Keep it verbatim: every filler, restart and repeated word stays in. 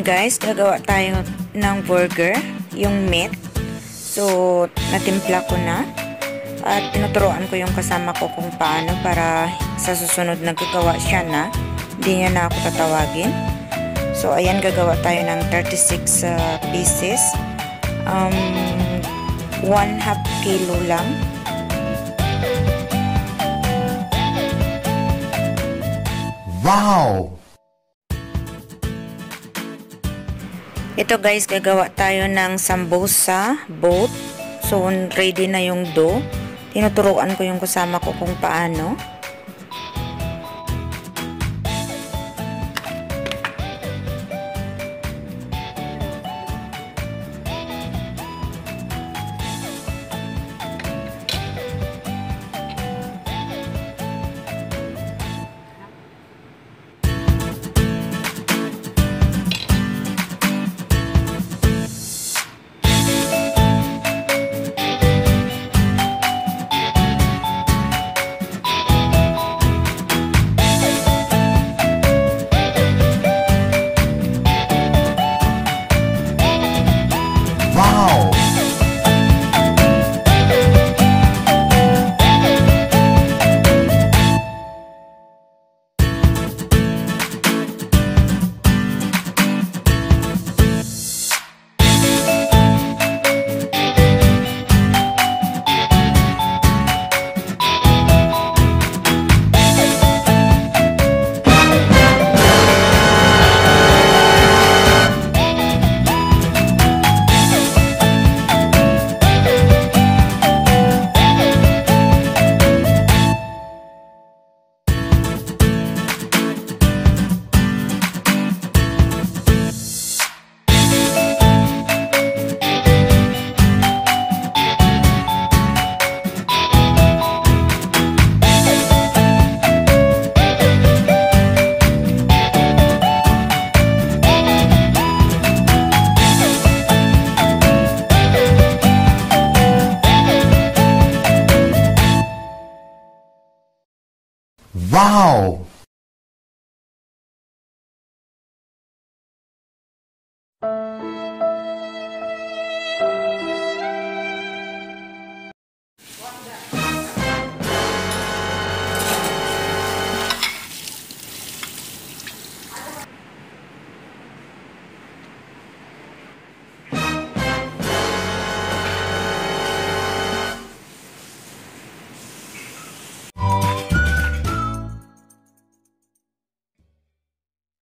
guys, gagawa tayo ng burger, yung meat. So, natimpla ko na. At tinuturuan ko yung kasama ko kung paano para sa susunod na gagawa siya na. Hindi niya na ako tatawagin. So, ayan, gagawa tayo ng thirty-six uh, pieces. Um, one half kilo lang. Wow! Ito guys, gagawa tayo ng sambusa boat. So, ready na yung dough. Tinuturuan ko yung kasama ko kung paano. Wow! Wow!